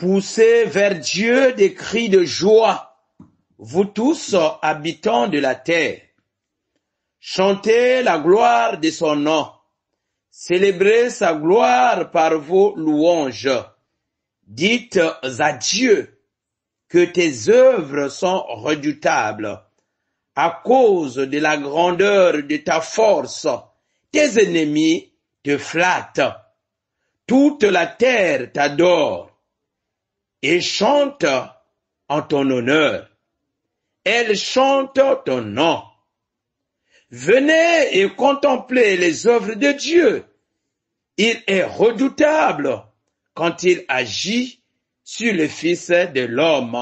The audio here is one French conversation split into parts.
Poussez vers Dieu des cris de joie, vous tous habitants de la terre. Chantez la gloire de son nom. Célébrez sa gloire par vos louanges. Dites à Dieu que tes œuvres sont redoutables. À cause de la grandeur de ta force, tes ennemis te flattent. Toute la terre t'adore et chante en ton honneur. Elle chante ton nom. Venez et contemplez les œuvres de Dieu. Il est redoutable quand il agit sur le Fils de l'homme.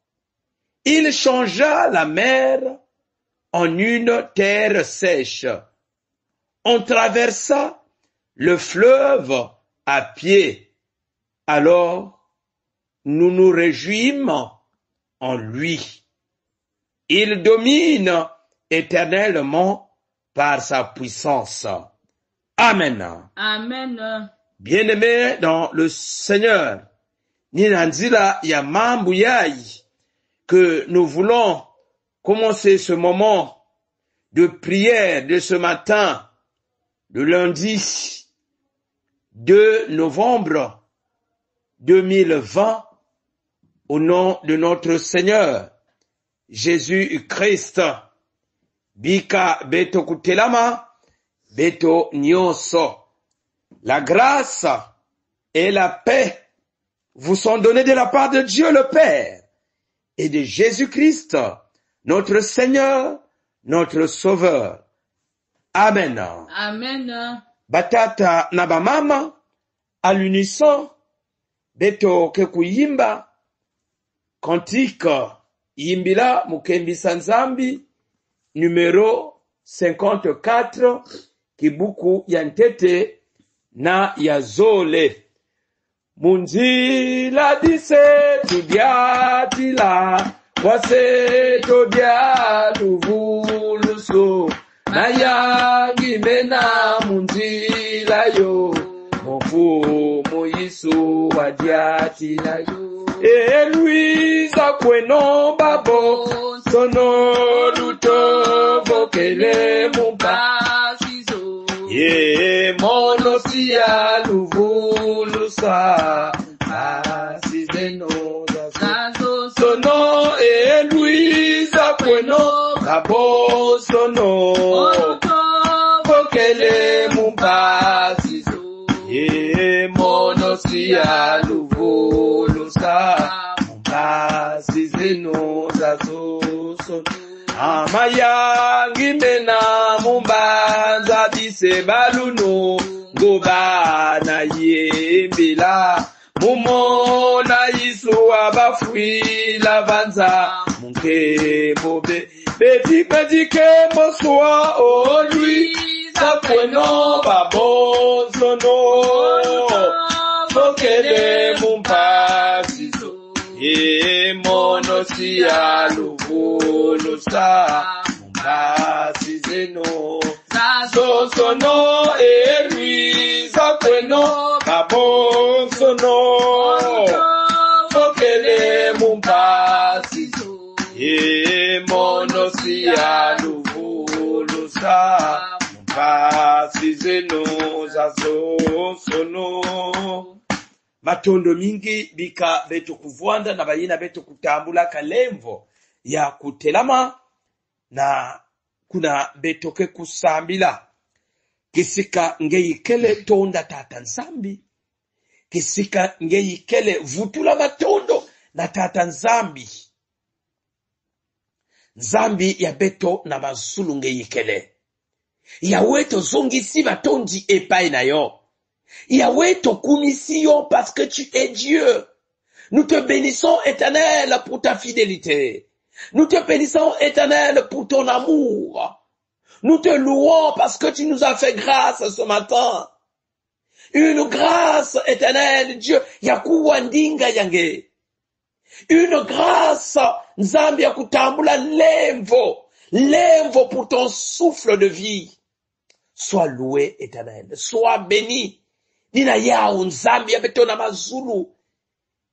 Il changea la mer en une terre sèche. On traversa le fleuve à pied. Alors, nous nous réjouîmes en lui. Il domine éternellement par sa puissance. Amen. Amen. Bien-aimés dans le Seigneur, Ninanzila ya mambo yai, que nous voulons commencer ce moment de prière de ce matin, le lundi 2 novembre 2020, au nom de notre Seigneur Jésus-Christ. Bika beto kutelama, beto nyonso. La grâce et la paix vous sont données de la part de Dieu le Père et de Jésus-Christ, notre Seigneur, notre Sauveur. Amen. Amen. Batata na bamama, à l'unisson, beto kekuyimba, cantique, yimbila mukembisa nzambi, numéro 54, kibuku ya ntete na ya zole. Munzila dise tudiatila, kwase todia luvuluso, na yangi mena munzila yo, mofumu yisu wadiatila yo. E Louisa kweno babo, sono luto vokele mupasizo. Ye mono siya luvulusa, asizeno zazo. Sono e Louisa kweno babo, sono vokele mupasizo. Ye mono siya luvulusa, asizeno zazo. Amayangi mena mumbanza dise baluno ngobana yembila mumona yisu abafwila vanza munke bobe beti moswa o lui sakweno babozono sokele mumpasizo ye mono siya luvulusa mumpasizeno sosono erui sakweno babozono sokele mumpasizo ye mono siya luvulusa mumpasizeno zasosono. Matondo mingi bika beto kuvwanda na bayina beto kutambula kalemvo ya kutelama na kuna beto ke kusambila. Kisika ngeyikele tonda tata nzambi. Kisika ngeyikele vutula matondo na tata nzambi. Nzambi ya beto na mazulu ngeyikele. Ya weto zongisi matondi epai na yo. Yahweh tokumisio parce que tu es Dieu. Nous te bénissons éternel pour ta fidélité. Nous te bénissons éternel pour ton amour. Nous te louons parce que tu nous as fait grâce ce matin. Une grâce éternelle, Dieu. Yakuwandinga yange. Une grâce, Nzambi yakutambula lemvo. Lemvo pour ton souffle de vie. Sois loué éternel. Sois béni. Nina yao Nzambi abeto na mazulu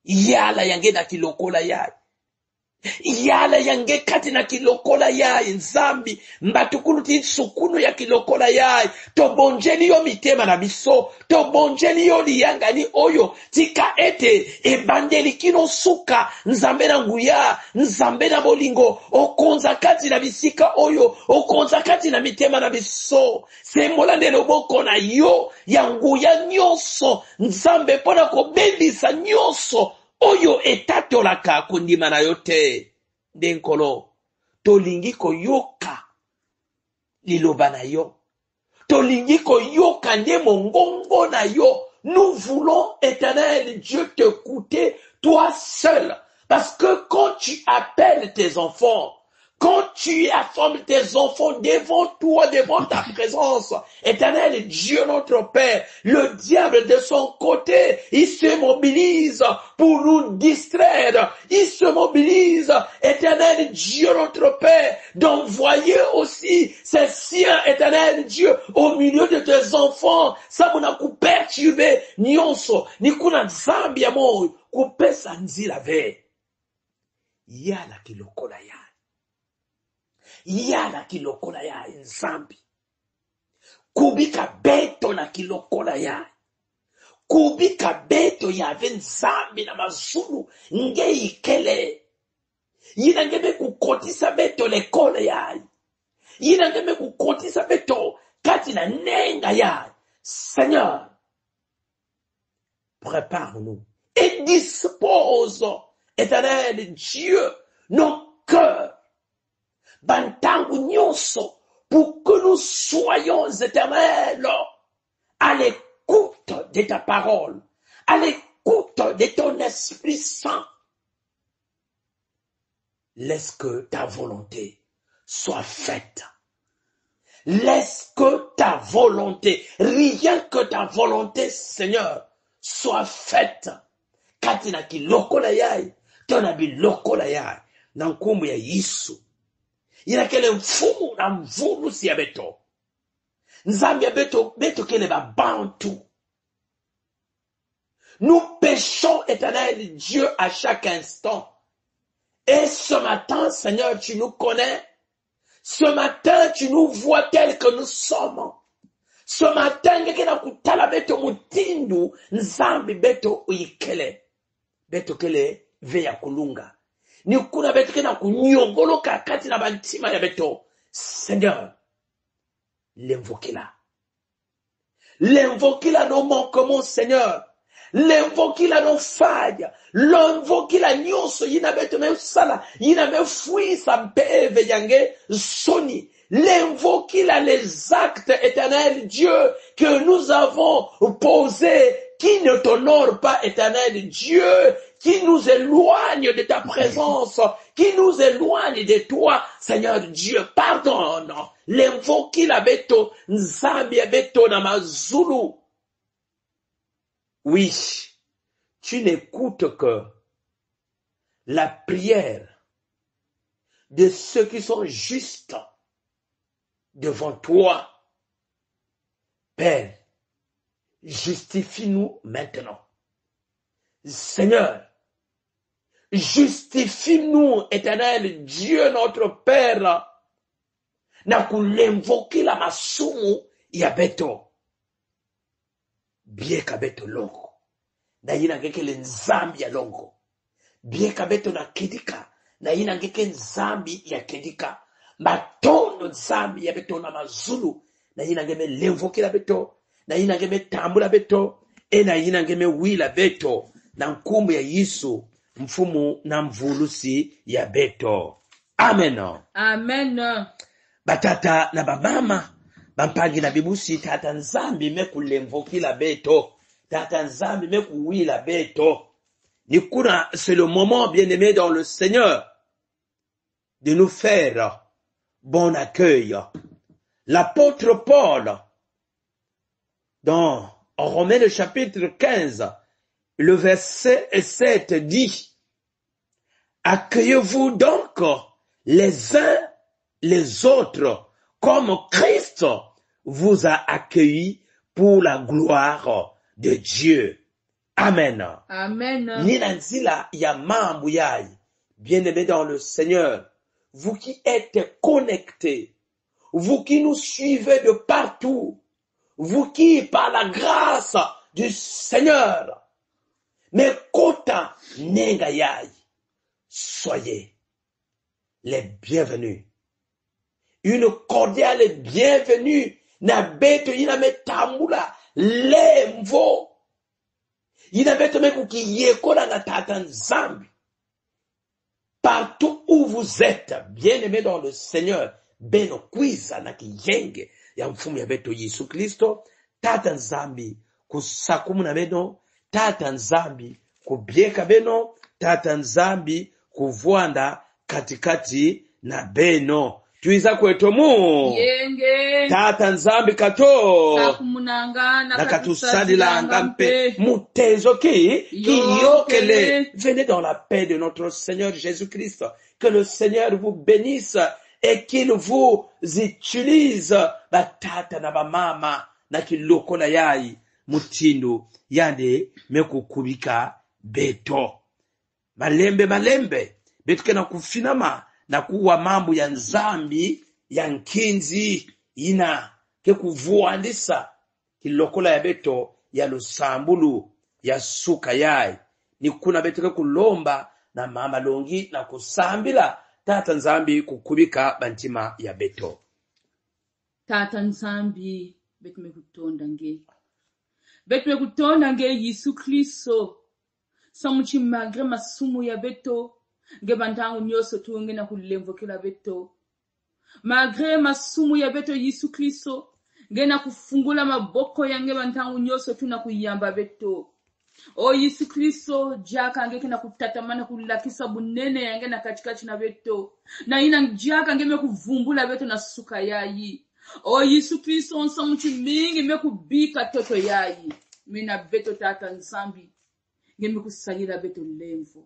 yala yange na kilokola yayi. Yala yange kati na kilokola yayi nzambi mbatukulu ti sukunu ya kilokola yayi tobonjeli yo mitema na biso tobonjeli yo liyangani oyo tika ete ebandeli kino suka nzambe na nguya nzambe na bolingo okonza kati na bisika oyo okonza kati na mitema na biso sembola nde loboko na yo ya nguya nyonso nzambe mpona kobebisa nyonso oyo etatolaka kondima na yo te nde nkolo tolingi koyoka liloba na yo tolingi koyoka nde mongongo na yo. Nous voulons, éternel Dieu, t'écouter toi seul, parce que quand tu appelles tes enfants, quand tu assembles tes enfants devant toi, devant ta présence, éternel Dieu notre Père, le diable de son côté, il se mobilise pour nous distraire. Il se mobilise, éternel Dieu notre Père, d'envoyer aussi ses siens, éternel Dieu, au milieu de tes enfants. Ça m'a perturbé, nyonso, ni kuna nzambi ya moyo, kupesa nzila ve. Yala kilokola ya. Yala kilokola ya nzambi. Kubika beto na kilokola ya. Kubika beto ya nzambi na mazulu nge ikele. Yina ngeme kukotisa beto lekole ya. Yina ngeme kukotisa beto kati na nenga ya. Seigneur, prépare-nous et dispose, éternel Dieu, nos cœurs bantangu nyonso, pour que nous soyons éternels à l'écoute de ta parole, à l'écoute de ton Esprit Saint. Laisse que ta volonté soit faite. Laisse que ta volonté, rien que ta volonté, Seigneur, soit faite. Katina ki lokola yai, tona bi lokola yai, na nkumbu ya Yesu. Ina kele mfumu na mvulu si ya beto. Nzambi ya beto kele ba bantu. Nous péchons, éternel Dieu, à chaque instant. Et ce matin, Seigneur, tu nous connais. Ce matin, tu nous vois tels que nous sommes. Ce matin, ngekena kutala beto mutindu, nzambi beto uikele. Beto kele veya kulunga. Ni kuna beto kena kunyongoloka kati na bantima ya beto. Seigneur, l'invoquez-la. L'invoquez-la nos manquements, Seigneur. L'invoquez-la nos failles. L'invoquez-la nyonso yina beto me sala. Yina me fui sa mpeve yange soni. L'invoquez-la les actes éternels, Dieu, que nous avons posés, qui ne t'honorent pas, éternel Dieu, qui nous éloigne de ta présence, qui nous éloigne de toi, Seigneur Dieu, pardonne. L'invoquez-la beto, nzambi beto na mazulu. Oui, tu n'écoutes que la prière de ceux qui sont justes devant toi. Père, justifie-nous maintenant. Seigneur, justifie-nous, éternel Dieu notre Père, na kulemvoki la masumu ya beto. Bieka beto longo. Na yina ngeke le nzambi ya longo. Bieka beto na kedika. Na yina ngeke nzambi ya kedika. Matondo nzambi ya beto na mazulu. Na yina ngeme lemvoki la beto. Na yina ngeme tambu la beto. E na yina ngeme wila beto. Na nkumbu ya Yesu. Mfumu na mvulusi ya beto. Amen. Amen. Batata na bamama. Bampangi na bibusi tata nzambi meku lemvoki la beto. Tata nzambi meku wila beto. Nikuna, c'est le moment, bien-aimé dans le Seigneur, de nous faire bon accueil. L'apôtre Paul, dans Romains le chapitre 15, le verset 7 dit, accueillez-vous donc les uns les autres comme Christ vous a accueillis pour la gloire de Dieu. Amen. Amen. Nina nzila ya mambo yai. Bien-aimés dans le Seigneur, vous qui êtes connectés, vous qui nous suivez de partout, vous qui, par la grâce du Seigneur, mais kota nenga yai, soyez les bienvenus. Une cordiale bienvenue na beto ina metambula lemvo. Ina beto meku kiyekola na tata nzambi. Partout où vous êtes, bien-aimés dans le Seigneur, beno kwiza na kiyenge ya mfumu ya beto Yesu Kristo, tata nzambi kusakumu na beno, tata nzambi kubieka beno, tata nzambi kuvwanda katikati na beno. Tuiza kwetu mu Yenge tata nzambi kato sakumunanga na katusalilanga mpe mutezo ki yokele. Venez dans la paix de notre Seigneur Jésus-Christ. Que le Seigneur vous bénisse et qu'il vous utilise batata na bamama na kiloko na yai mutindo yande mekukubika beto malembe betu kena kufinama na kuwa mambo ya nzambi ya nkinzi ina ke kuvuandisa kilokola ya beto ya lusambulu ya suka yai ni kuna betu ke kulomba na mama longi na kusambila tata nzambi kukubika bantima ya beto. Tata nzambi betu mekutonda nge Yesu Kristo samuchi magre masumu ya beto nge bantangu nyoso tuunge na kulemvokela beto magre masumu ya beto Yesu Kristo nge na kufungula maboko yange bantangu nyoso tuna kuyamba beto. O Yesu Kristo jaka nge kena kutatamana kulakisa bunene yange na katikati na beto na ina jaka nge mekuvumbula beto na suka yayi. O Yesu Kristo onsa muchi mingi mekubika toto yayi mina beto tata nzambi nge mekusalira beto lemvo.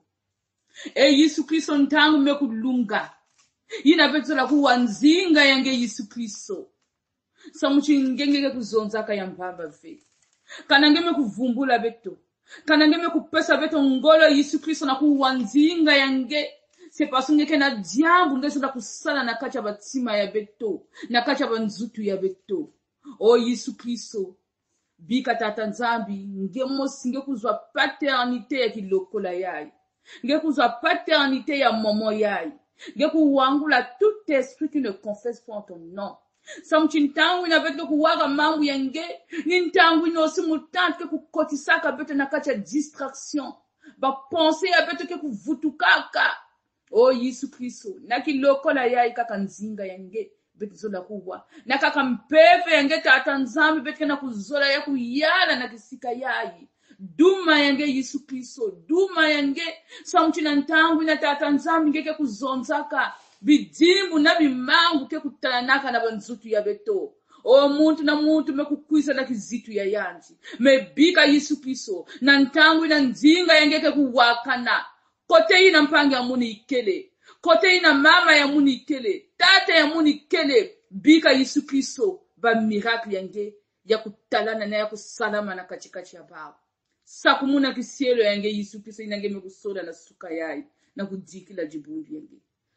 Yesu Kristo ntangu mekulunga ina beto la kuwanzinga yange Yesu Kristo samuchi ngenge kuzonzaka ya mpamba ve kana nge mekuvumbula beto kana nge mekupesa beto ngolo Yesu Kristo na kuwanzinga yange se pasunge kena diambu nge sonda kusala na kacha batima ya beto na kacha banzutu ya beto. O Yesu Kristo bika tata nzambi nge mosi nge kuzwa paternité ya kilokola yai nge kuzwa paternité ya momo yai nge kuwangula tout esprit qui ne confesse pas ton nom. Samchintangu ina beto kuwaga mambu yange nintangu ina simultante kukotisaka beto na kacha distraction ba penser ya beto ke kuvutukaka. O Yesu Kristo na kilokola yai kaka nzinga yange beto zola kuwa na kaka mpepe yange tata nzambi beto na kuzola ya kuyala na kisika yai duma yange Yesu Kristo duma yange samchina ntangu ina tata nzambi ngeke kuzonzaka bidimbu na bimangu ke kutananaka na banzutu ya beto. O muntu na muntu mekukwisa na kizitu ya yanji mebika Yesu Kristo na ntangu ina nzinga yange ke kuwakana kote ina mpangi ya muni ikele kote ina mama ya muni ikele tata ya muni ikele bika Yesu Kristo ba miracle yange ya kutalana na ya kusalama na katikati ya bao sakumuna kisielo yange Yesu Kristo inange mekusoda na suka yai na kudikila jibumbi yange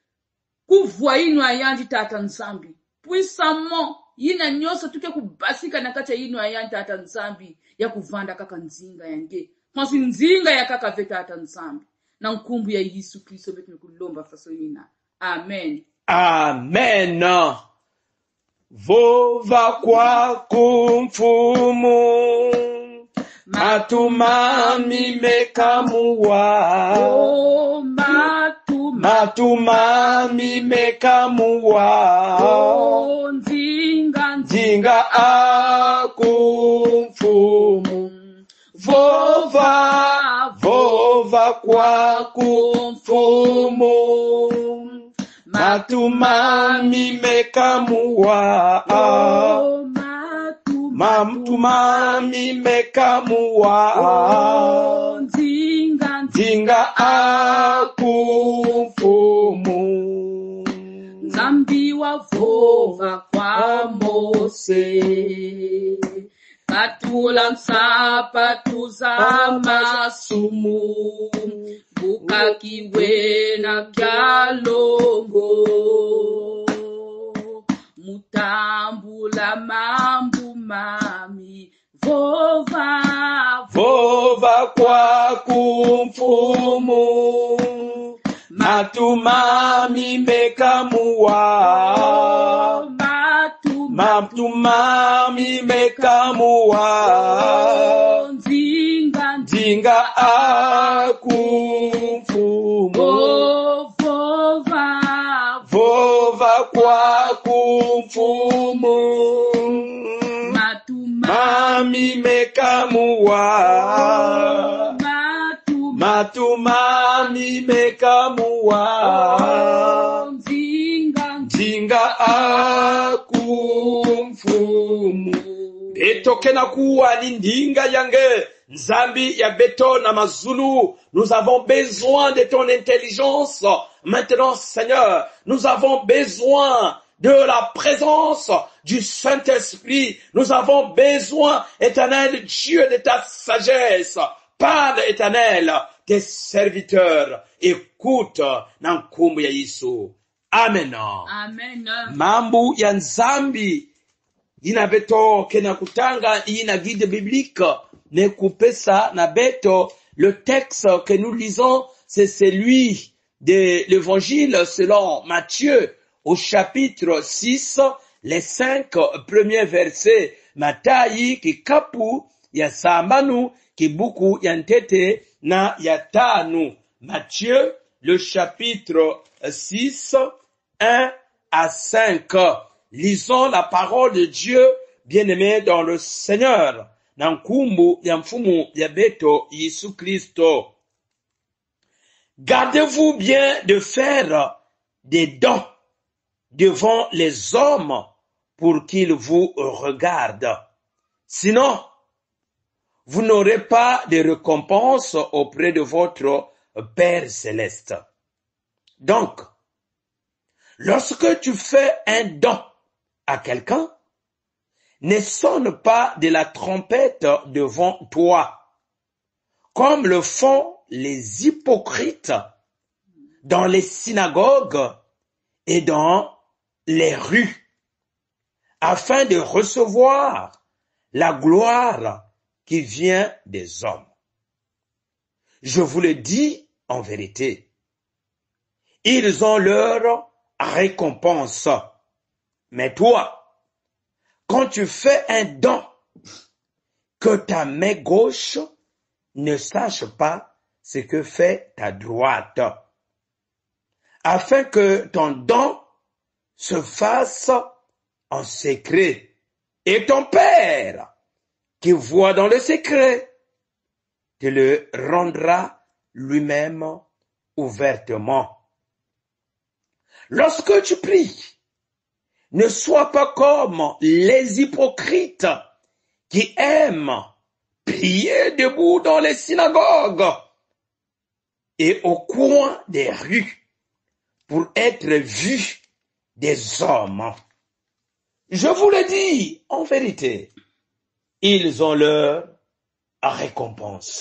kuvwa inu ayanji tata nzambi puissament yina nyoso tuke kubasika na kacha inu ayanji tata nzambi ya kuvanda kaka nzinga yange kwansi nzinga ya kaka veta tata nzambi na nkumbu ya Yesu Kristo betu mekulomba faso ina. Amen. Amen. Vova kwako mfumu matumami mekamuwa. Oh, matumami mekamuwa. Oh, nzinga aku mfumu. Vova kwako mfumu matumami mekamuwa. Oh, matumami mekamuwa. Oh, nzinga aku mfumu. Zambi wa vova kwa Mose Patulansa patuzama sumu bukakiwe na kyalongo mutambula mambu mami vova kwa kumfumu matumami mekamuwa matumami mekamuwa nzinga akumfumu vova kwa kumfumu matumami mekamuwa matumami mekamuwa nzinga akumfumu betokena kuwa ni ndinga yange nzambi ya beto na mazulu. Nous avons besoin de ton intelligence maintenant, Seigneur. Nous avons besoin de la présence du Saint-Esprit. Nous avons besoin, éternel Dieu, de ta sagesse. Parle, éternel, tes serviteurs. Écoute, nankumbu ya Yesu. Amen. Amen. Mambu ya nzambi ina beto kena kutanga ina guide biblique ne kupesa na beto. Le texte que nous lisons, c'est celui de l'évangile selon Matthieu au chapitre 6, les 5 premiers versets. Matayi ki kapu ya sambanu ki buku ya ntete na ya tanu. Matthieu, le chapitre 6, 1 à 5. Lisons la parole de Dieu, bien-aimé dans le Seigneur. Nankumbu ya mfumu ya beto Yesu Kristo. Gardez-vous bien de faire des dons devant les hommes pour qu'ils vous regardent. Sinon, vous n'aurez pas de récompense auprès de votre Père céleste. Donc, lorsque tu fais un don à quelqu'un, ne sonne pas de la trompette devant toi, comme le font les hypocrites dans les synagogues et dans les rues, afin de recevoir la gloire qui vient des hommes. Je vous le dis en vérité, ils ont leur récompense. Mais toi, quand tu fais un don, que ta main gauche ne sache pas ce que fait ta droite, afin que ton don se fasse en secret. Et ton Père, qui voit dans le secret, te le rendra lui-même ouvertement. Lorsque tu pries, ne sois pas comme les hypocrites qui aiment prier debout dans les synagogues et au coin des rues pour être vus des hommes. Je vous le dis en vérité, ils ont leur récompense.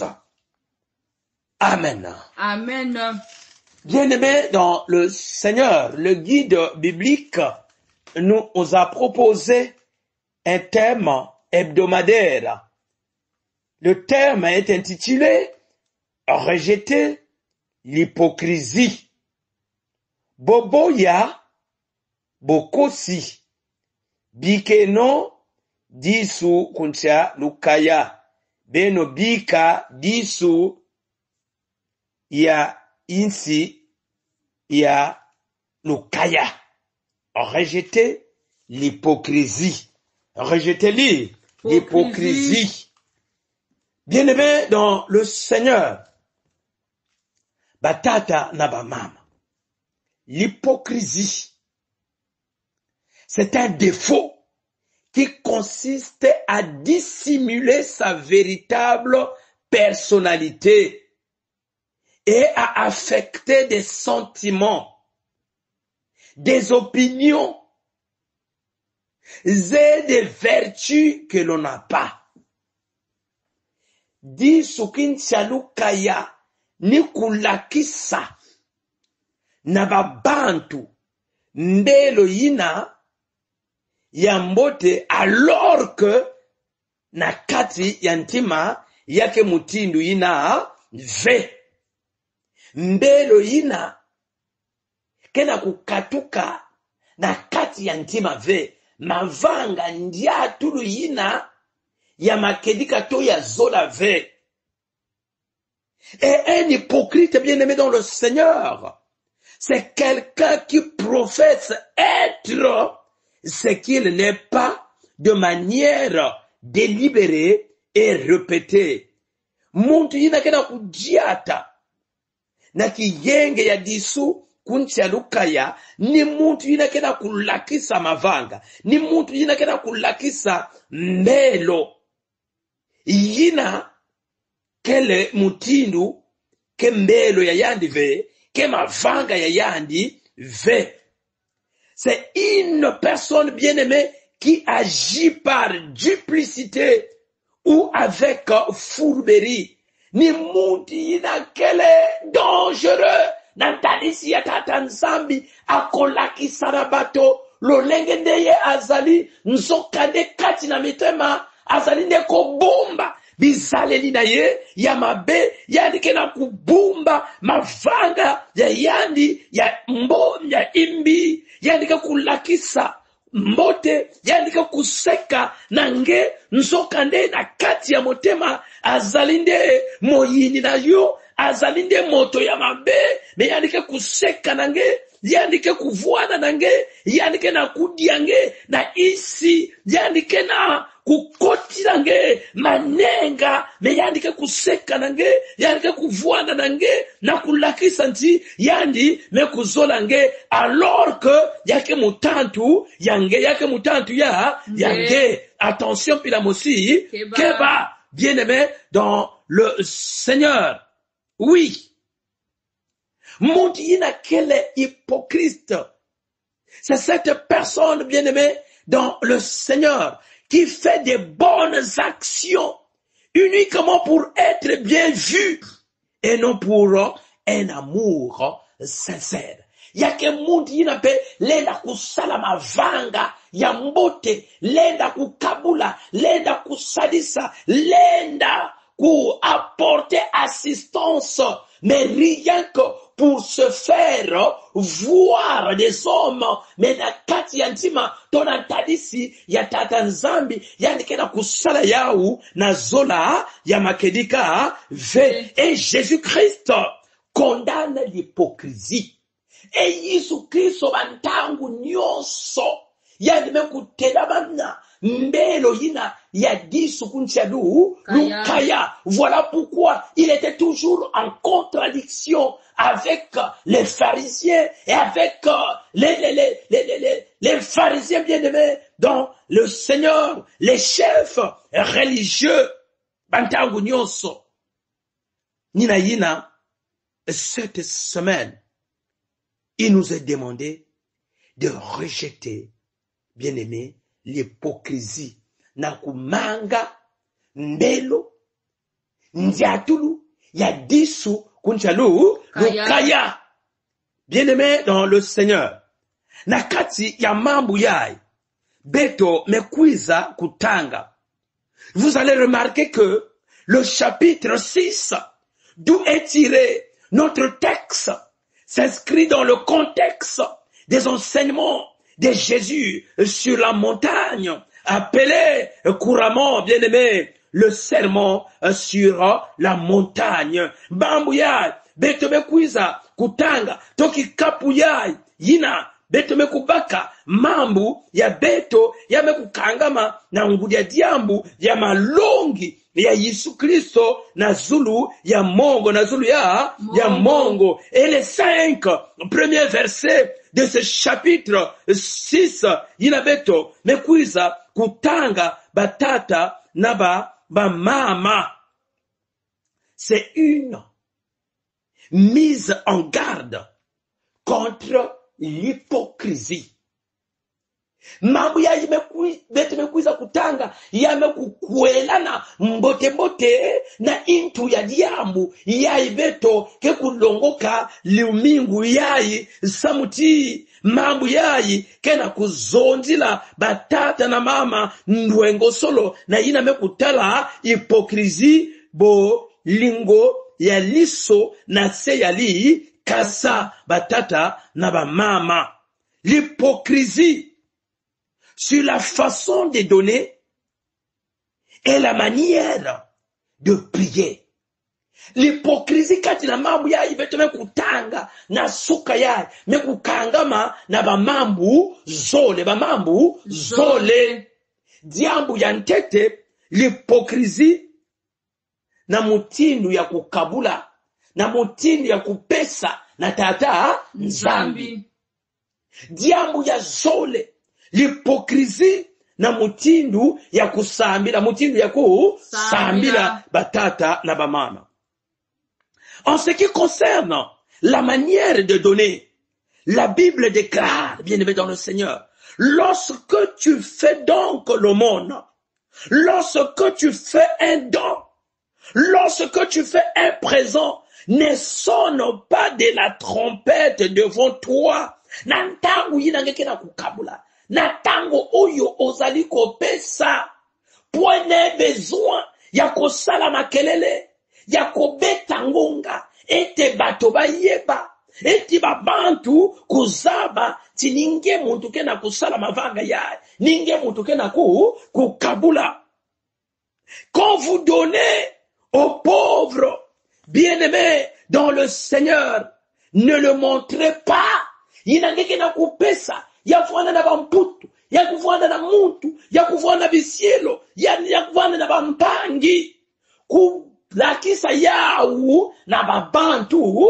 Amen. Amen. Bien-aimés dans le Seigneur, le guide biblique nous a proposé un thème hebdomadaire. Le thème est intitulé « Rejeter l'hypocrisie ». Boboya, bokosi, bikeno, disu kuncha lukaya, beno bika disu ya insi ya lukaya. Rejeter l'hypocrisie. Rejetez l'hypocrisie. Bien-aimé dans le Seigneur, batata nabamama. L'hypocrisie, c'est un défaut qui consiste à dissimuler sa véritable personnalité et à affecter des sentiments, des opinions et des vertus que l'on n'a pas. disu kintialukaya ni kulakisa na babantu mbelo yina ya mbote, alors que na kati ya ntima yake mutindu yina ve mbelo yina kena kukatuka na kati ya ntima ve mavanga ndia tulu yina ya makedika to ya zola ve. Et un hypocrite bien-aimé dans le Seigneur, c'est quelqu'un qui professe être ce qu'il n'est pas de manière délibérée et répétée. Muntu yina kena kujiata na kiyenge ya disu kuncha lukaya, ni muntu yina kena kulakisa mavanga, ni muntu yina kena kulakisa mbelo yina kele mutindu ke mbelo ya yandi ve, ke mavanga ya yandi ve. C'est une personne bien-aimée qui agit par duplicité ou avec fourberie. Ni muti yina kele dangereux nantanisi ya tatanzambi akolaki sarabato lolenge ndeye azali nzokande kati na mitema azali ndeko bomba bizaleli na ye ya mabe yandike na kubumba mavanga ya yandi ya mbo ya imbi yandike kulakisa mbote yandike kuseka nange nzokande na kati ya motema azalinde moyini na yo azalinde moto ya mabe me yandike kuseka nange yandike kuvuana nange yandike na kudiange na isi yandike na kukoti nange manenga me yandike kuseka nange yandike kuvuana nange na kulakisa nti yandi me kuzola nge alors que yake mutantu yange yake mutantu ya yange. Attention pila mosi keba bien-aimé dans le Seigneur. Oui, Montiyina quel est hypocrite. C'est cette personne bien-aimée dans le Seigneur qui fait des bonnes actions uniquement pour être bien vu et non pour un amour sincère. Yake mundi yina pe lenda kusala mavanga ya mbote, lenda kukabula, lenda kusadisa, lenda ku apporter assistance, mais rien que pour se faire voir des hommes. Mais na kati ya ntima tonantadisi ya tatanzambi yandike na kusala yau na zola ya makedika ve. Et Jésus-Christ condamne l'hypocrisie. Et Yesu Kristo bantangu nyonso yandime kutelabana mbelo yina ya disu kunchadu lukaya. Voilà pourquoi il était toujours en contradiction avec les pharisiens et avec les pharisiens bien-aimés dans le Seigneur, les chefs religieux bantangu nyonso. Nina yina cette semaine il nous est demandé de rejeter, bien-aimé, l'hypocrisie. Nakumanga, mbelo, ndiatulu, yadisu, kunchalu, lukaya. Bien-aimé dans le Seigneur. Nakati ya mambu yai, beto mekwiza kutanga. Vous allez remarquer que le chapitre 6, d'où est tiré notre texte, s'inscrit dans le contexte des enseignements de Jésus sur la montagne, appelé couramment, bien-aimé, le sermon sur la montagne. Bambuyai, betome kwiza, kutanga, toki kapuyai, yina, betome kubaka, mambu, ya beto, ya mekukangama, na ngudia diambu, ya malongi, ya Yesu Kristo na zulu ya Mongo, na zulu ya Mongo. Et les 5 premiers versets de ce chapitre 6, yinabeto, mekwiza, kutanga, batata, naba, mama. C'est une mise en garde contre l'hypocrisie. mambo yayi bete mekuiza kutanga yamekukwelana mbote na intu ya diambu yayi beto ke kulongoka liumingu yayi samuti mambo yayi kena kuzonzila batata na mama ndwengo solo na ina mekutala hipokrisi bo lingo ya liso na se yali kasa batata na ba mama. L'hypocrisie sur la façon de donner et la manière de prier. L'hypocrisie kati na mambo ya ibeto mekutanga na suka ya mekukangama na bamambu zole diambu ya ntete. L'hypocrisie na mutindu ya kukabula na mutindu ya kupesa na tata nzambi. Diambu ya zole. L'hypocrisie na mutindu ya kusambila, mutindu ya kusambila batata na bamama. En ce qui concerne la manière de donner, la Bible déclare, bien-aimé dans le Seigneur, lorsque tu fais donc l'aumône, lorsque tu fais un don, lorsque tu fais un présent, ne sonne pas de la trompette devant toi. Nantangu yinangeke na kukabula. Natango oyo ozali kopesa. Pwene besoin ya kosala makelele, ya kobeta ngonga, ete bato bayeba, eti babantu kuzaba, ti ninge muntu ke na kusala mavanga ya, ninge muntu ke na kukabula. Quand vous donnez aux pauvres, bien-aimés dans le Seigneur, ne le montrez pas. Inangeke na kupesa, ya kufuana na bamputu, ya kufuana na muntu, ya kufuana na bisielo, ya kufuana na bampangi, kulakisa yau na babantu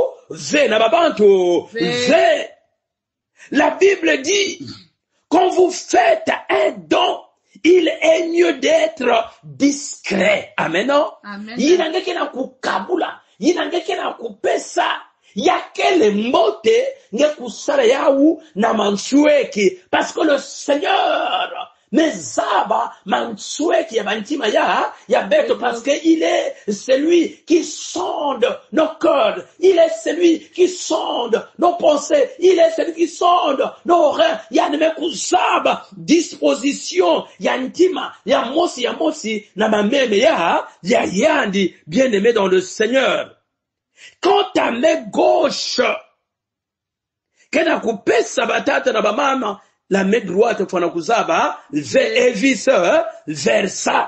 ve. La Bible dit, quand vous faites un don, il est mieux d'être discret. Amen. Amen. Inangeke na kukabula, inangeke na kupesa. Yakele mbote nge kusala yau na mansueki, parce que le Seigneur mezaba mansueki ya bantima ya beto, parce que il est celui qui sonde nos cœurs, il est celui qui sonde nos pensées, il est celui qui sonde nos reins. Ya neme kusaba disposition ya ntima ya mosi na mameme ya yandi, bien aimé dans le Seigneur. Quand ta main gauche, kena kupesa batata na bamama, la main droite fana kuzaba, et vice versa.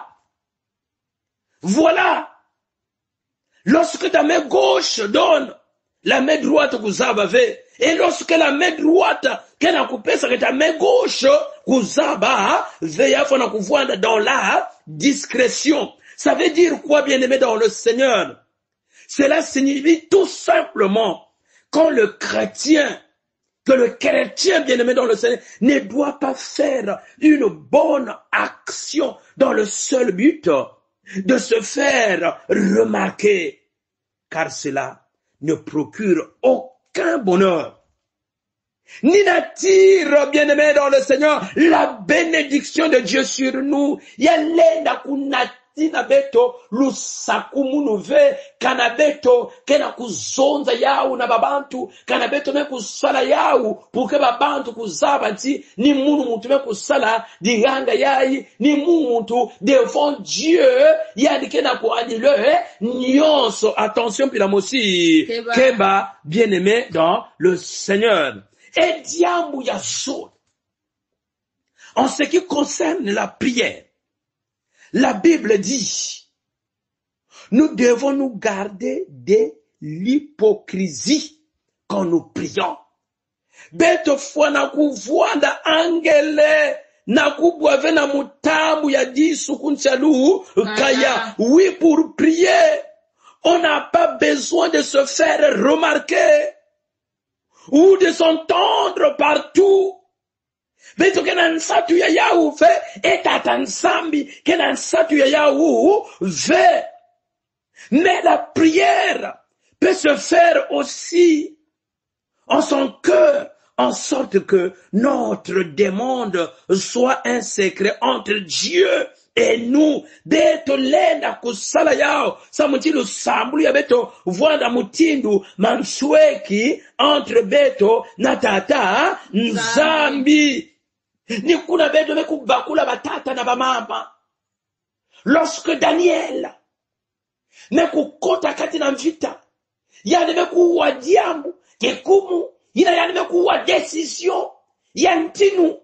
Voilà. Lorsque ta main gauche donne, la main droite kuzaba ve. Et lorsque la main droite, kena kupesa que ta main gauche kuzaba, ve ya fana kuvuanda dans la discrétion. Ça veut dire quoi, bien-aimé dans le Seigneur? Cela signifie tout simplement que le chrétien bien-aimé dans le Seigneur ne doit pas faire une bonne action dans le seul but de se faire remarquer, car cela ne procure aucun bonheur, ni n'attire, bien-aimé dans le Seigneur, la bénédiction de Dieu sur nous. Yalenda kunati na beto lusakumunu ve kanabeto kena kuzonza yau na babantu kanabeto me kusala yau puke babantu kuzaba nti ni muntu me kusala diganga yayi ni muntu devant Dieu yandi kena ko anile nyonso. Attention pila mosi keba bien-aimé dans le Seigneur. Et diambu ya zone. En ce qui concerne la prière, la Bible dit, nous devons nous garder de l'hypocrisie quand nous prions. Beto fwa na kuvuanda angele na kubwave na mutamu ya disu kunchalu kaya. Oui, pour prier, on n'a pas besoin de se faire remarquer ou de s'entendre partout. Beto kenan satu ya yau fe etata nsambi kenan satu ya yau ve. Mais la prière peut se faire aussi en son cœur en sorte que notre demande soit un secret entre Dieu et nous. Beto lenda kusala yao samutilu sambulu ya beto vwanda mutindu mansweki entre beto na tata nzambi. Ni kuna beto mekubakula batata na bamama. Lorsque Daniel mekukota kati na mvita, yani mekuwa diambu kekumu, yani mekuwa decision yantinu,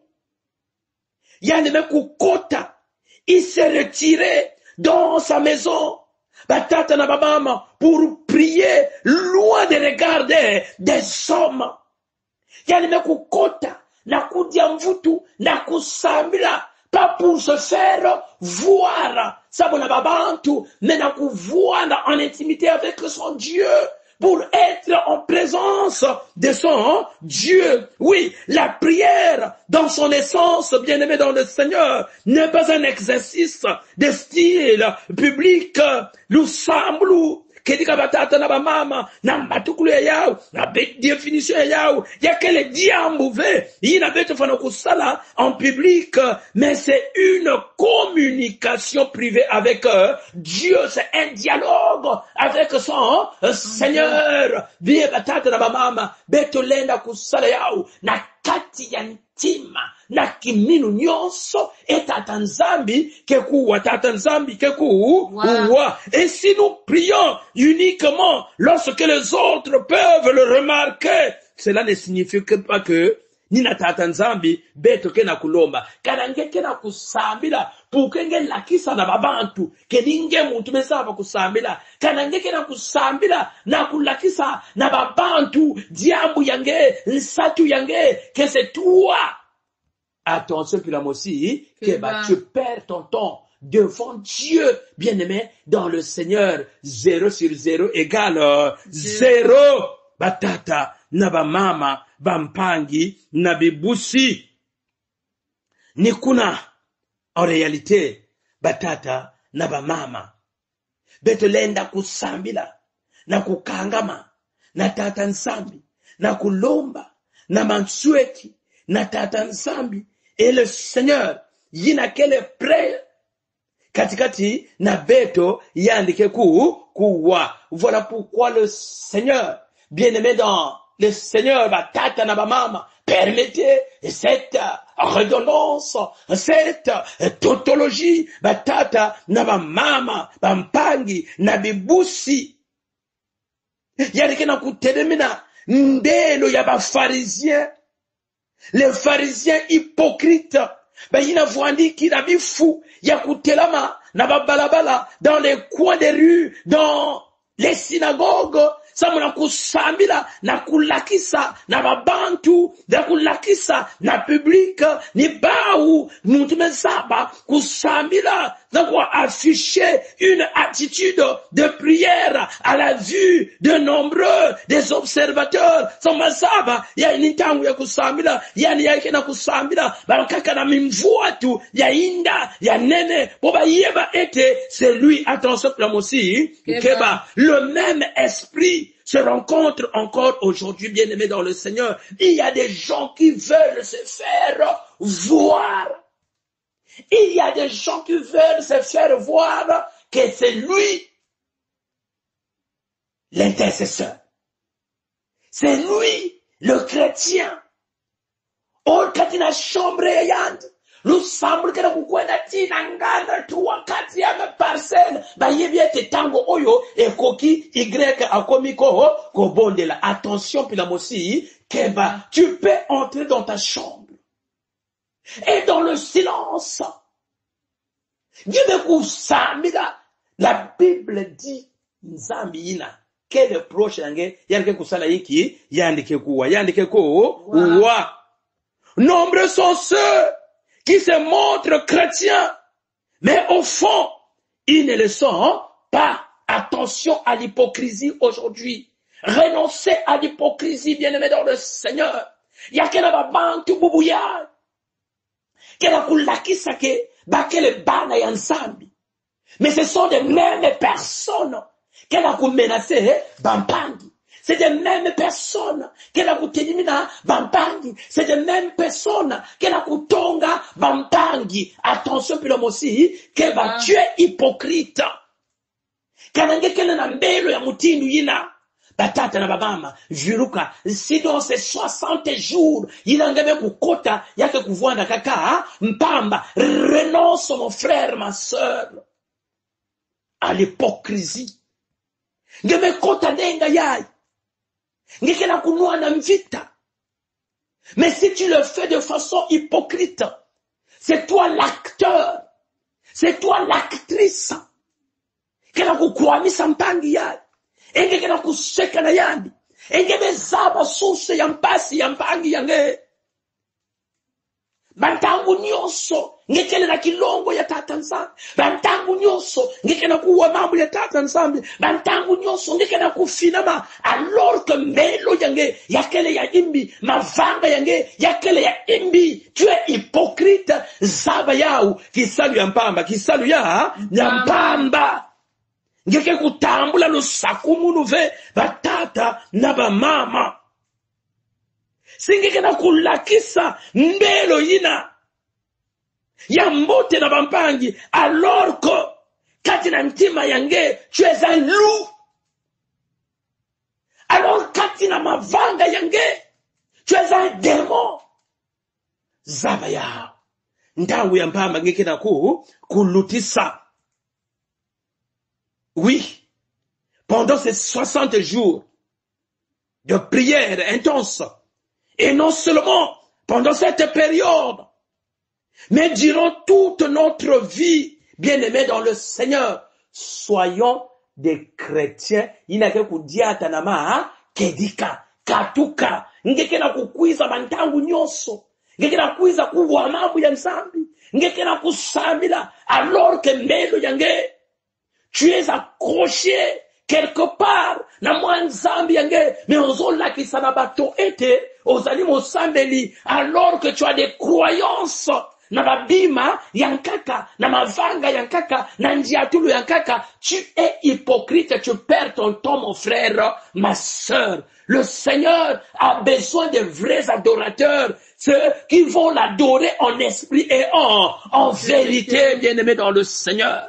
yani mekukota, il s'est retiré dans sa maison, batata na bamama, pour prier loin de regarder des hommes. Yani mekukota na kudia mvutu na kusambila, pas pour se faire voir, ça bon babantu, mais na kuvoir en intimité avec son Dieu, pour être en présence de son Dieu. Oui, la prière, dans son essence, bien-aimé dans le Seigneur, n'est pas un exercice de style public. Nous semblons kedika batata na bamama na matukulu ya yao na définition ya yao ya kele diambouve ina beto fana kusala en public, mais c'est une communication privée avec Dieu, c'est un dialogue avec son Seigneur. Bien batata na bamama beto lenda kusala yao na kati ya ntima na kiminu nyonso etata nzambi kekuwa tata nzambi kekuwa. Et si nous prions uniquement lorsque les autres peuvent le remarquer, cela ne signifie pas que nina tata nzambi beto kena kulomba kanange kena kusambila pukenge lakisa na babantu keninge muntu mesaba kusambila kanange kena kusambila na kulakisa na babantu diambu yange nsatu yange que c'est toi. Attention puis la aussi que tu perds ton temps devant Dieu, bien-aimé dans le Seigneur. 0 sur 0 égale 0. Batata na mama bampangi na bibusi nikuna. En réalité batata na mama betolenda kusambila na kukangama na tata nsambi na kulomba na mansweki na tata nsambi. Et le Seigneur yina kele prêt katikati na beto yandike kuwa. Voilà pourquoi le Seigneur, bien-aimé dans le Seigneur, batata na mama, permettez cette redondance, cette tautologie, batata na mama, bampangi na bibusi. Yandike na kutelemina ndelo ya bafarisien. Les pharisiens hypocrites, yina voandiki na bifu ya kutelama na babalabala dans les coins des rues, dans les synagogues, samuna kusambila na kulakisa na babantu, na kulakisa na public, ni bau muntu mesaba kusambila na kwa afficher une attitude de prière à la vue de nombreux des observateurs. Samasaba ya nitangu ya kusambila ya ni yake na kusambila barakaka na mimvuatu ya inda ya nene boba yeba ete c'est lui. Attention pour aussi keba le même esprit se rencontre encore aujourd'hui, bien-aimés dans le Seigneur. Il y a des gens qui veulent se faire voir. Il y a des gens qui veulent se faire voir que c'est lui l'intercesseur. C'est lui le chrétien. Oh, katina chambre yand. Nous semble que nous kwenda tina nganda tu wakati ya parcelle ba yebie te tango oyo ekoki y akomiko ko bondela. Attention puis la mosi keba tu peux entrer dans ta chambre et dans le silence Dieu ne kusambila. La Bible dit nzambina quel proche yange yandike kusala yiki yandike kuwa. Nombreux sont ceux qui se montrent chrétiens, mais au fond, ils ne le sont pas. Attention à l'hypocrisie aujourd'hui. Renoncez à l'hypocrisie, bien-aimés dans le Seigneur. Yakena babantu bubuya. Kena kulakisa ke bakele bana yansambi. Mais ce sont les mêmes personnes kena kumenase bampangi. C'est des mêmes personnes qui la kutelimina bampangi. C'est des mêmes personnes qui la kutonga bampangi. Attention, puis l'homme aussi, que va tu es hypocrite. Kanange kele na mbelo ya mutindu yina. Batata na babama, viruka, si dans ces 60 jours, il a ngame kukota, yake kuvuanda kaka, mpamba, renonce mon frère, ma soeur, à l'hypocrisie. Ngame kota nenga yai. Ngeke na kunua na mvita. Mais si tu le fais de façon hypocrite, c'est toi l'acteur, c'est toi l'actrice. Kena kukwamisa mpangi yai. Enge kena kuseka na yandi. Enge bezaba suse ya mpasi ya mpangi yange. Bantangu nyoso. Ngekele na kilongo ya tata nsambi. Bantangu nyoso. Ngekele kuwa mambo ya tata nsambi. Bantangu nyoso. Ngekele kufinama. Alors que melo yange. Yakele ya imbi. Mavanga yange. Yakele ya imbi. Tu es hypocrite. Zaba yau. Kisalu ya mpamba. Kisalu ya mpamba. Ngeke kutambula lusakumu nuve batata na bamama. Singeke na kulakisa mbelo yina ya mbote na bampangi alors que kati na ntima yange tu es un loup. Alors kati na mavanga yange tu es un démon. Zabaya ndawu ya mpamba ngeke na kulutisa. Oui, pendant ces 60 jours de prière intense, et non seulement pendant cette période, mais durant toute notre vie, bien-aimés dans le Seigneur, soyons des chrétiens. Inake kudiata nama kedika, katuka, ngeke na kukwiza bantangu nyoso, ngeke na kuiza kuwa mambo ya nsambi, ngeke na kusamila, alors que melo yange, tu es accroché quelque part na mwanzambi yange mais ozola ki sanabato ete ozali mosambeli alors que tu as des croyances na babima yankaka na mavanga yankaka na njiatulu yankaka. Tu es hypocrite, tu perds ton temps mon frère, ma sœur. Le Seigneur a besoin de vrais adorateurs, ceux qui vont l'adorer en esprit et en vérité, bien-aimés dans le Seigneur.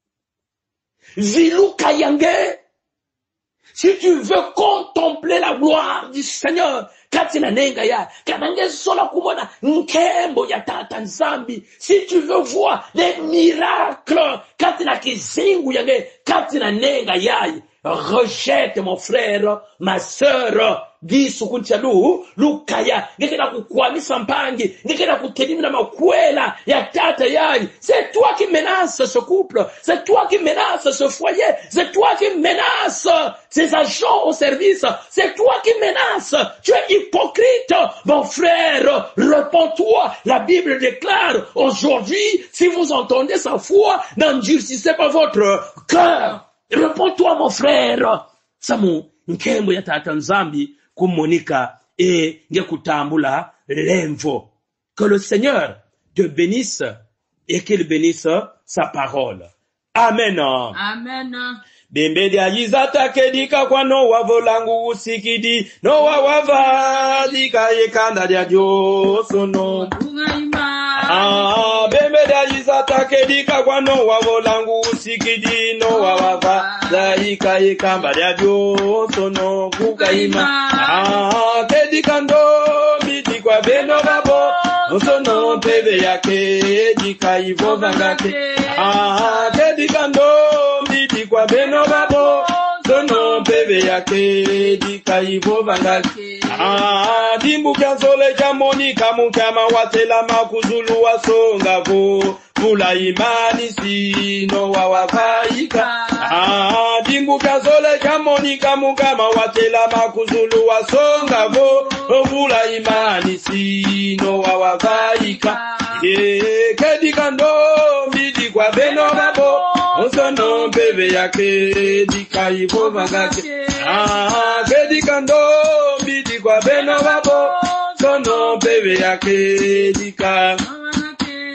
Vilou Kayange, si tu veux contempler la gloire du Seigneur, katina nenga ya, kanange sola kumona nkembo ya tata nzambi, si tu veux voir les miracles, katina kizingu yange, katina nenga ya, rejette mon frère, ma sœur, gisu kunchalu, lukaya, ngekena kukwamisa mpangi, ngekena kutelimina makwela ya tata yai. C'est toi qui menace ce couple, c'est toi qui menace ce foyer, c'est toi qui menace ces agents au service, c'est toi qui menace. Tu es hypocrite, mon frère, réponds-toi. La Bible déclare aujourd'hui, si vous entendez sa foi, n'endurcissez pas votre cœur. Réponds-toi, mon frère. Samu, nkembo ya tata nzambi, kumonika et ngekutambula l'envo. Que le Seigneur te bénisse et qu'il bénisse sa parole. Amen. Amen. Bembedi ajizata kedika kwa noa volangu usikidi noa wavadika yekanda dia dioso no. Bembedi ajizata kedika kwa noa volangu usikidi noa wavadika yekanda dia dioso no kukaima. Kedika ndo miti kwa beno babo osono pebe yake dika ivo vangake. Kedika ndo kwa beno babo sono pebe yake dikaibo vangaki. Dimbu kanzole kamoni kamukama watela makuzulu wasonga vo mula imani sino wawavaika. Dimbu kanzole kamoni kamukama watela makuzulu wasonga vo mula imani sino wawavaika. Kedika ndo midi kwa beno babo osono bebe yake dikaibo vangake. Kedika ndo midi kwa beno babo sono bebe yake dika.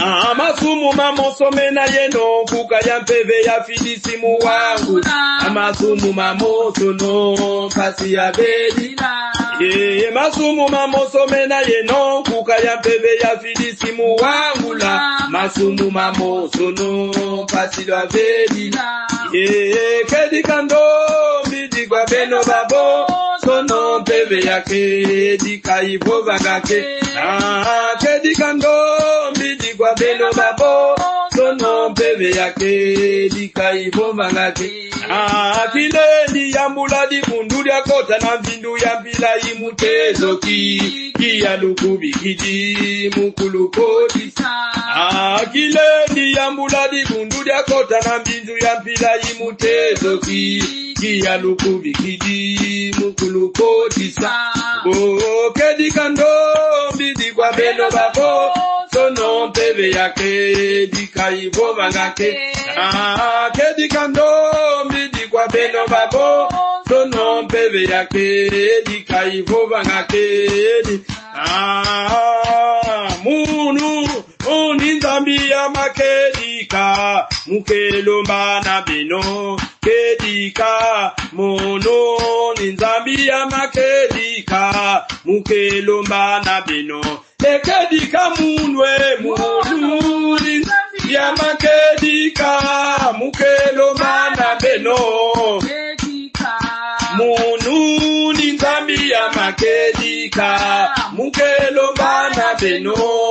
Amasumu mamosome na yeno kukaya mpeve ya filisimu wangu. Amasumu mamosono pasi ya bedi. Masumu mamosome na yeno kukaya mpeve ya filisimu wangu la. Masumu mamosono pasi ya bedi. Kedi kando mbidi kwa beno babo. Sono mpeve ya kedi kaibo bagake. Kedi kando mbidi kwa beno babo. Sono mpeve ya kedi kaibo bagake. Kile di yambula di kundu ya kota na vindu ya mpila imutezo ki ya lukubi kiji mukulu kodi. Kile di yambula di kundu ya kota na vindu ya mpila imutezo ki ya lukubi kiji mukulu kodi sa. Kedi kando mbidi kwa beno babo. Sono mpeve ya kedi kaibo bagake. Kedi kando mbidi kwa beno babo. Sono mpeve ya kedi kaibo bagake. Munu uninzambi ya makedika. Mukelomba na beno kedika. Munu uninzambi ya makedika. Mukelomba na beno. Kedika munwe munu ya makedika mukelo mana beno munu ni zambi ya makedika mukelo mana beno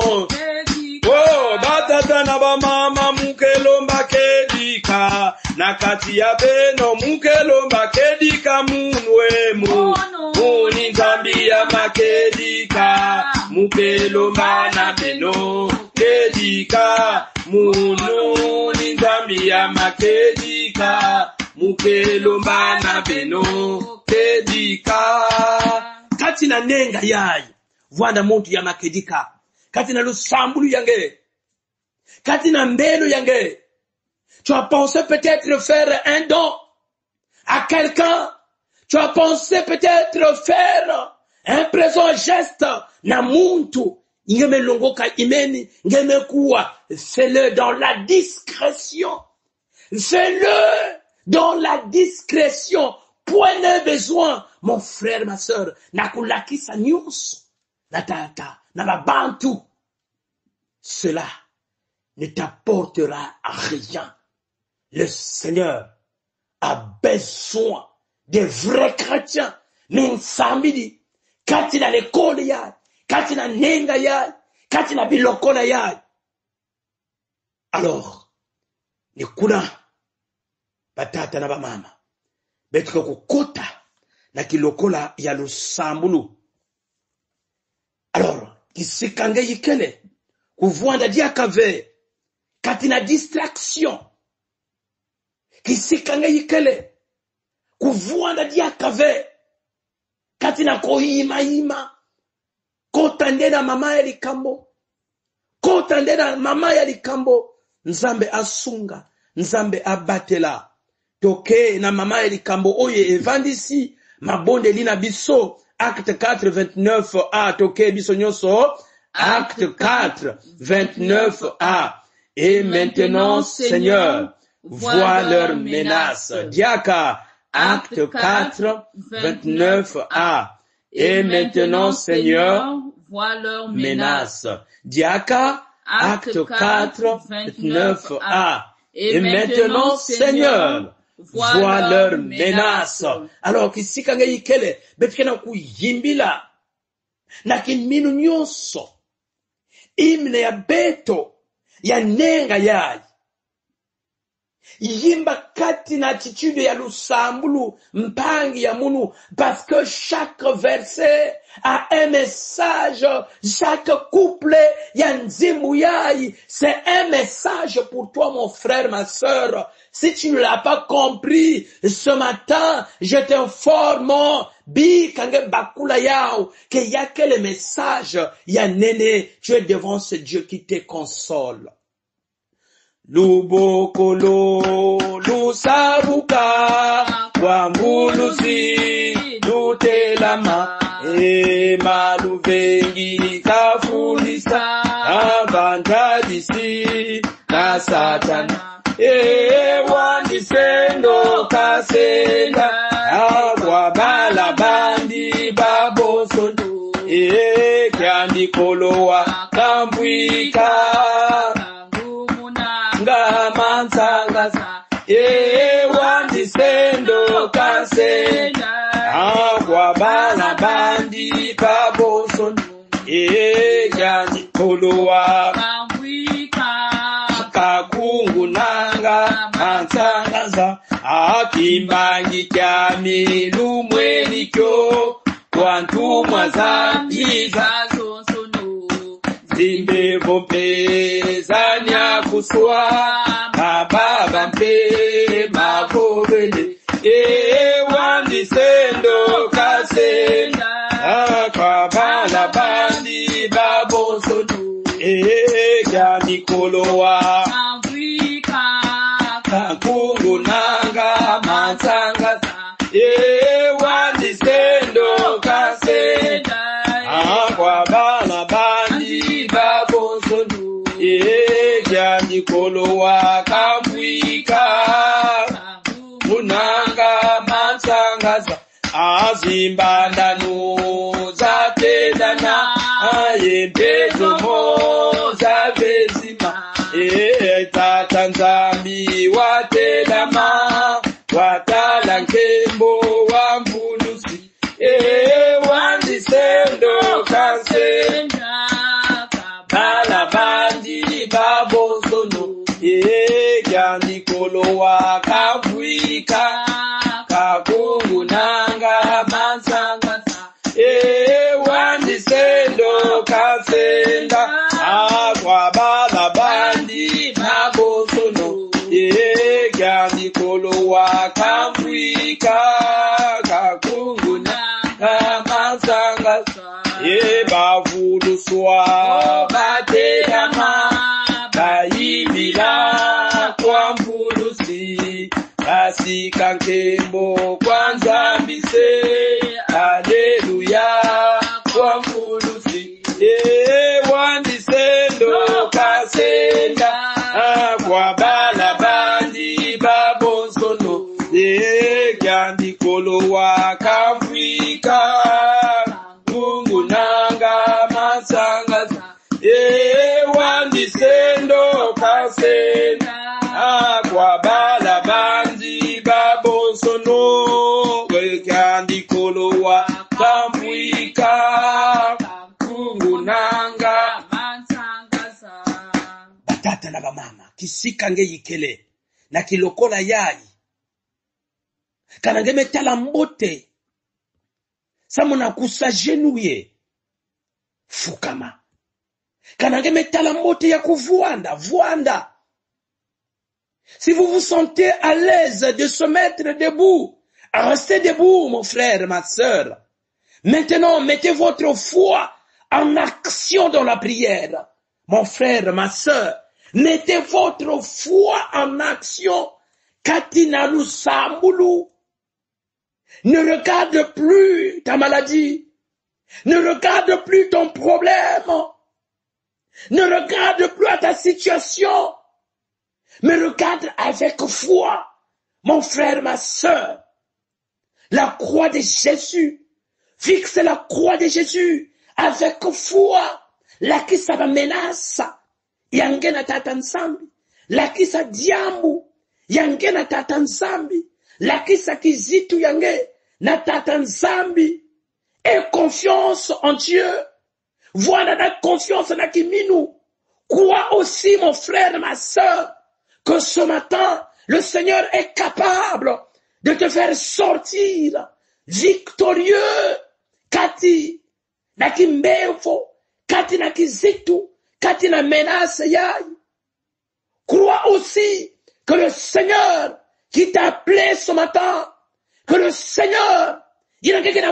oh batata na ba mama mukelo makedika na kati ya beno mukelo makedika munwe muni zambi ya makedika mukelo mana beno kedika munu ni zambi ya makedika mukelo mana beno kedika kati na nenga yayi vwanda muntu ya makedika kati na lusambulu yange kati na mbelo yange tu as pensé peut-être faire un don à quelqu'un tu as pensé peut-être faire un présent geste na muntu ngeme longoka imeni ngeme kuwa fais-le dans la discrétion fais-le dans la discrétion point de besoin mon frère ma sœur nakulakisa nyuso na tata na babantu cela ne t'apportera rien. Le Seigneur a besoin des vrais chrétiens. Minsambidi, katina l'école ya, katina nenga ya, katina bilokona ya. Alors, ni kuna batata na bamama. Betuko kukota na kilokola ya lusambulu. Alors, kisikange yikele, kuvwanda diakave, katina distraction. Kisikange yikele, kuvwanda diakave, katina kohima, kotande na mama ya likambo, kotande na mama ya likambo, nzambe asunga, nzambe abatela, toke na mama ya likambo oye evandisi, mabonde lina biso, acte 4, 29a, toke biso nyoso, acte 4, 29a, et maintenant, Seigneur, vois leurs menaces. Diaka, acte 4, 29a. Et maintenant, Seigneur, vois leurs menaces. Diaka, acte 4, 29a. Et maintenant, Seigneur, vois leurs menaces. Alors, kisikanga yikele, betkena kuyimbila, na kiminu nyoso, imne ya beto, ya nenga yayi. Yimba kati na attitude ya lusambulu mpangi ya munu parce que chaque verset a un message, chaque couplet ya nzimbu yayi, c'est un message pour toi mon frère, ma sœur. Si tu ne l'as pas compris ce matin, je t'informe bi kange bakula yao que y a que le message ya nene, tu es devant ce Dieu qui te console. Lubokolo lusabuka wambulusi lutelama maluvengi kafulisa abantadisi na satana wandisendo kasenda akwabala bandi babosono kyandikolowa kambwika ngamansangasa wandisendo kasenda akwabala bandi babosono kyandikolowa kakungu nanga mansangaza akimbangi kyami lumwenikyo kwantumwa zambiza zimbe bompe zanyakuswa mababa mpe mavovele wandisendo kasenda akabala bandi babosono kyandikolowa kakungu nanga mansangasa wandisendo kasenda akwabala bandi babosono kyandikolowa kambwika munanga mansangasa azimbandano zatedana ayembezomo zavezima tata nzambi watedama watala nkembo wa mvulusi wandisendo kasenda bala bandi babosono kyandikolowa kambwika kakungu nanga mansangasa wandisendo kasenda akwabala bandi babosono kyandikolowa kambwika kakungu nanga mansangasa bavuluswa bateyama bayimila kwa mvulusi asika nkembo kwanza mbise haleluya kwa mvulusi wandisendo kasenda kwa bala bandi babosono kyandikolowa kambwika kungu nanga masangasa wandisendo kasenda kwa bala bandi babosono kyandikolowa kambwika kungu nanga masangasa. Batata na bamama kisika nge yikele na kilokola yai kanange metala mbote samuna kusajenuye fukama kanange metala mbote ya kuvuanda vuanda. Si vous vous sentez à l'aise de se mettre debout, restez debout, mon frère, ma sœur. Maintenant, mettez votre foi en action dans la prière. Mon frère, ma sœur, mettez votre foi en action. Katina Lusambulu. Ne regarde plus ta maladie. Ne regarde plus ton problème. Ne regarde plus à ta situation. Mais regarde avec foi, mon frère, ma sœur, la croix de Jésus. Fixe la croix de Jésus avec foi. La kisa ba menace, yange na tata nsambi. La kisa diambu, yange na tata nsambi. La kisa kizitu yange na tata nsambi. Et confiance en Dieu. Voilà la confiance na kiminu. Crois aussi, mon frère, ma sœur, que ce matin, le Seigneur est capable de te faire sortir victorieux. Kati, na kimbefo, kati na kizitu, kati na menace yai. Crois aussi que le Seigneur qui t'a appelé ce matin, que le Seigneur, il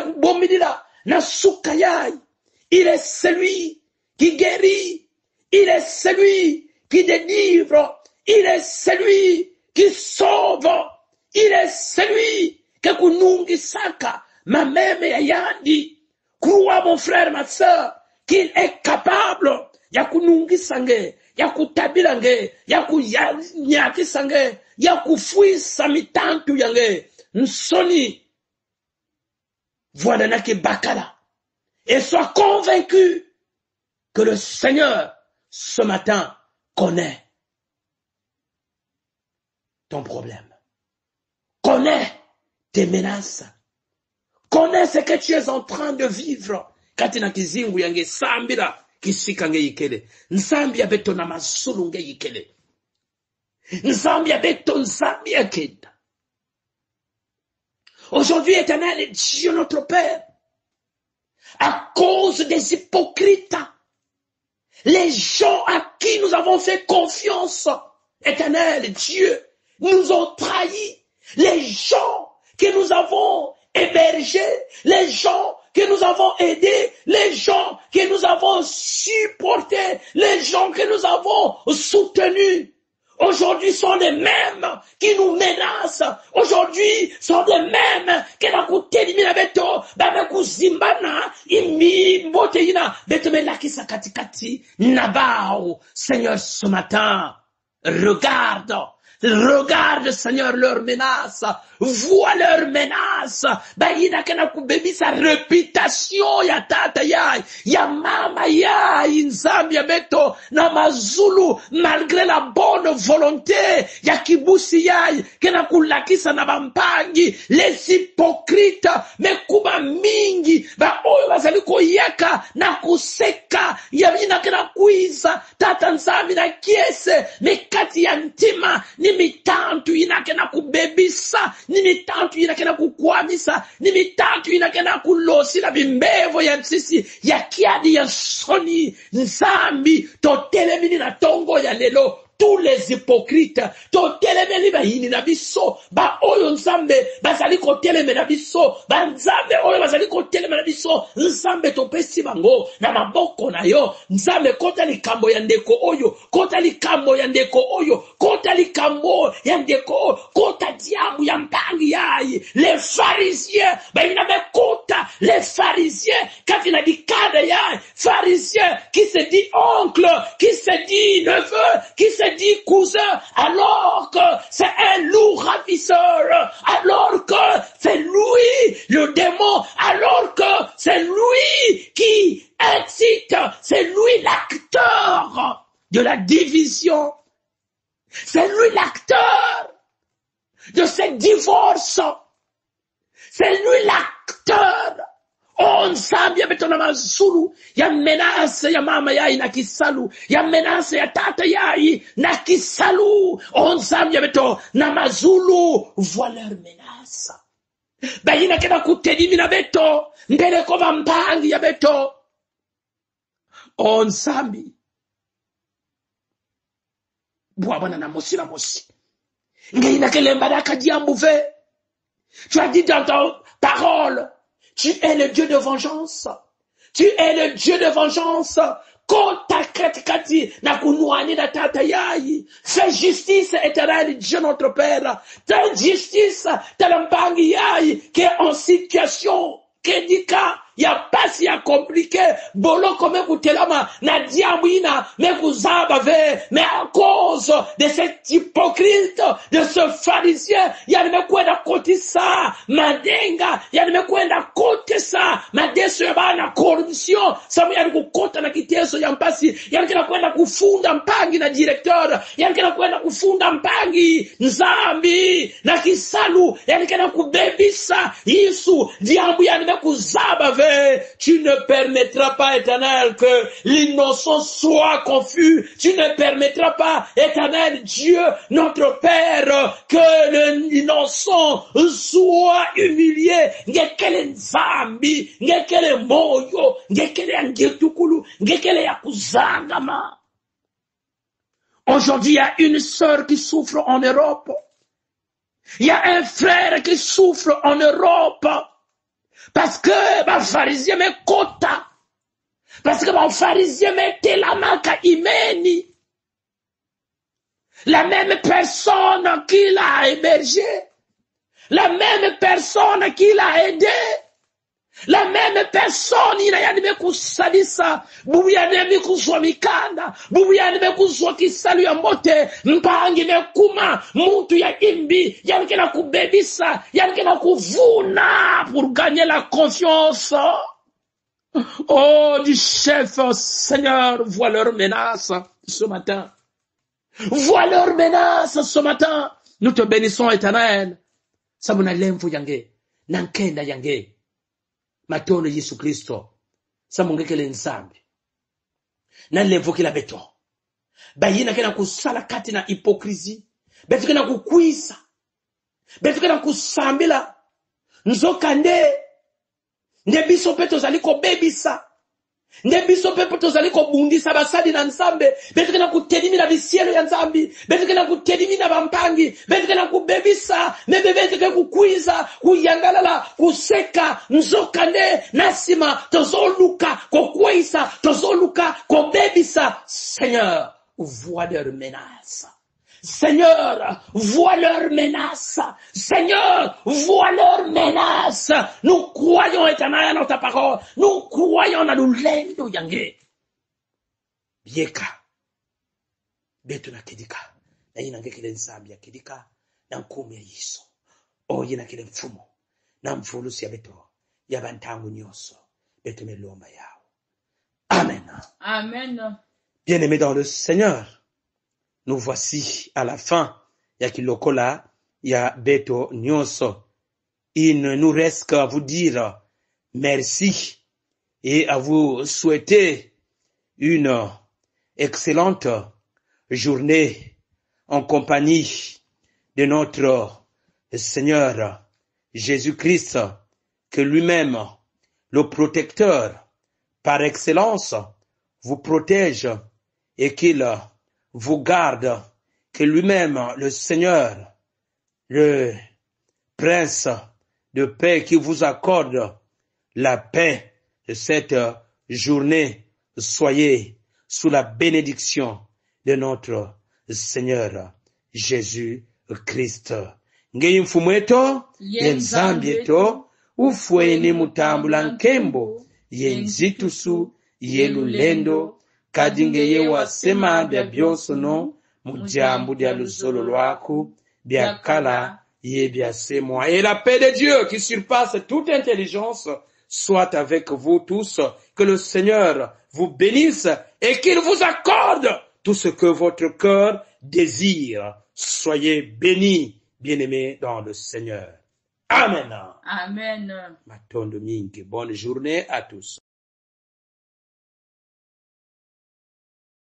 est celui qui guérit, il est celui qui délivre, il est celui qui sauve, il est celui que kunungi saka, ma mère yandi. Crois, mon frère, ma soeur, qu'il est capable yakunungisa nge, yakutabila nge, yakunyakisa nge, yakufuisa mitantu yange, nsoni. Voilà nake bakala. Et sois convaincu que le Seigneur, ce matin, connaît ton problème. Connaît tes menaces. Connaît ce que tu es en train de vivre. Katina kizingu yange sambira kisika nge yikele. Nsambi ya beto na masulu nge yikele. Nsambi ya beto nsambi ya kenda. Aujourd'hui, Éternel, Dieu notre Père, à cause des hypocrites, les gens à qui nous avons fait confiance, Éternel, Dieu, nous ont trahis. Les gens que nous avons hébergés, les gens que nous avons aidés, les gens que nous avons supportés, les gens que nous avons soutenus, aujourd'hui sont les mêmes qui nous menacent. Aujourd'hui sont les mêmes qui nous kutelimina beto, ba kuzimbana, imi mboteina, beto melakisa katikati, nabao. Seigneur, ce matin, regarde, Seigneur, leurs menaces. Vois leurs menaces. Baïna kena kubebi sa réputation ya tata yai, ya mama yai, nzambi ya beto, na mazulu, malgré la bonne volonté, ya kibusi yai, kena kulakisa na bampangi, les hypocrites, me kuba mingi, ba oyo bazali koyeka, na kuseka, ya bina kena kuiza, tata nzambi na kiese, me kati ya ntima, ni mitantu inakena kubebisa, ni mitantu inakena kukwamisa, ni mitantu inakena kulosi na bimbevo ya nsisi, ya kiadi ya soni, nzambi, totelemini na tongo ya lelo, tous les hypocrites, totelemeni ba hini na biso, ba oyo nzambe, bazali koteleme na biso, ba nzambe oyo bazali koteleme na biso, nzambe topesi bango, na maboko na yo, nzambe kota likambo ya ndeko oyo, kota likambo ya ndeko oyo, kota likambo ya ndeko, kota diamu ya mpangi yai, les pharisiens, ba inabe kota, les pharisiens, kafina di kade yai, pharisiens, qui se dit oncle, qui se dit neveu, qui se dit cousin, alors que c'est un loup ravisseur, alors que c'est lui le démon, alors que c'est lui qui incite, c'est lui l'acteur de la division, c'est lui l'acteur de ce divorce, c'est lui l'acteur. Oh, nzambi ya beto na mazulu, ya menace ya mama yai na kisalu, ya menace ya tata yai na kisalu. Oh, nzambi ya beto na mazulu, voilà leur menace. Bayina kena kutelimi na beto, mbele kova mpangi ya beto. Oh, nzambi. Bwana na mosi na mosi. Ngaina kelemba da kadiambuve. Tu as dit dans ta parole, tu es le Dieu de vengeance. Tu es le Dieu de vengeance. Kota katikati na kunuani na tata yai. Fais justice éternelle, Dieu notre Père. Fais justice talambangi yai qui est en situation kedika. Ya pasi ya compliqué. Bolo kome kutelama na diamwina me kuzaba ve. Mais à cause de cet hypocrite, de ce pharisien, ya me kwenda koti sa. Madenga, ya me kwenda kote sa. Madeso ya ba na corruption. Samu ya kukota na kiteso ya mpasi. Ya kena kwenda kufunda mpangi na directeur. Ya kena kwenda kufunda mpangi nzambi. Na kisalu, ya kena kubebisa. Yesu, diambu ya me kuzaba ve. Tu ne permettras pas, éternel, que l'innocent soit confus. Tu ne permettras pas, éternel Dieu, notre Père, que l'innocent soit humilié. Ngekele nzambi, ngekele moyo, ngekele angetukulu, ngekele yakuzangama. Aujourd'hui, il y a une sœur qui souffre en Europe. Il y a un frère qui souffre en Europe. Parce que ma pharisien me kota. Parce que mon pharisien me telamaka imeni. La même personne qui l'a hébergé. La même personne qui l'a aidé. La même bubuyanime personi inayanime kusalisa, bubuyanime kuzwa mikanda, bubuyanime kuzwa kisalu ya mote, mpangime kuma, muntu ya imbi, yanikena kubebisa, yanikena kuvuna, pour gagner la confiance. Oh, du chef, Seigneur, vois leurs menaces ce matin. Vois leurs menaces ce matin. Nous te bénissons, Éternel. Samuna lemfu yange, nankenda yange. Matono Yesu Kristo. Samungekele nsambi. Na lemfu kila beto. Bayina kena kusala kati na hypocrisie. Betu kena kukwisa. Betu kena kusambila. Nzokande. Nde biso pe tozali kobebisa. Nde biso pe tozali kobundisa basadi na nzambe. Betu kena kutelimina bisielo ya nzambi. Betu kena kutelimina bampangi. Betu kena kubebisa. Nebe betu kena kukwiza. Kuyangalala. Kuseka. Nzokande. Nasima. Tozoluka. Kokweisa. Tozoluka. Kobebisa. Seigneur, vois leurs menaces. Seigneur, vois leurs menaces. Seigneur, vois leurs menaces. Nous croyons, Éternel, dans ta parole. Nous croyons dans l'ulendo yange. Bieka. Betu na kedika. Na yina ngekele nsambi ya kedika. Na nkumi ya Yesu. O yina kele mfumo. Na mfulusi ya beto. Ya bantangu nyoso. Betu melomba yao. Amen. Amen. Bien-aimés dans le Seigneur. Nous voici à la fin. Ya kilokola, ya beto nyonso. Il ne nous reste qu'à vous dire merci et à vous souhaiter une excellente journée en compagnie de notre Seigneur Jésus-Christ, que lui-même, le protecteur par excellence, vous protège et qu'il vous garde, que lui-même, le Seigneur, le Prince de paix, qui vous accorde la paix de cette journée. Soyez sous la bénédiction de notre Seigneur Jésus-Christ. Ngei mfumu eto, yenzambi eto, ufweni mutambula nkembo, yenzitusu, yelulendo, kadingeye wasema bya byonso no, mujambu dia luzolo lwaku, bya kala, ye bya semwa. Et la paix de Dieu qui surpasse toute intelligence soit avec vous tous. Que le Seigneur vous bénisse et qu'il vous accorde tout ce que votre cœur désire. Soyez bénis, bien-aimés dans le Seigneur. Amen. Amen. Matondo mingi. Bonne journée à tous.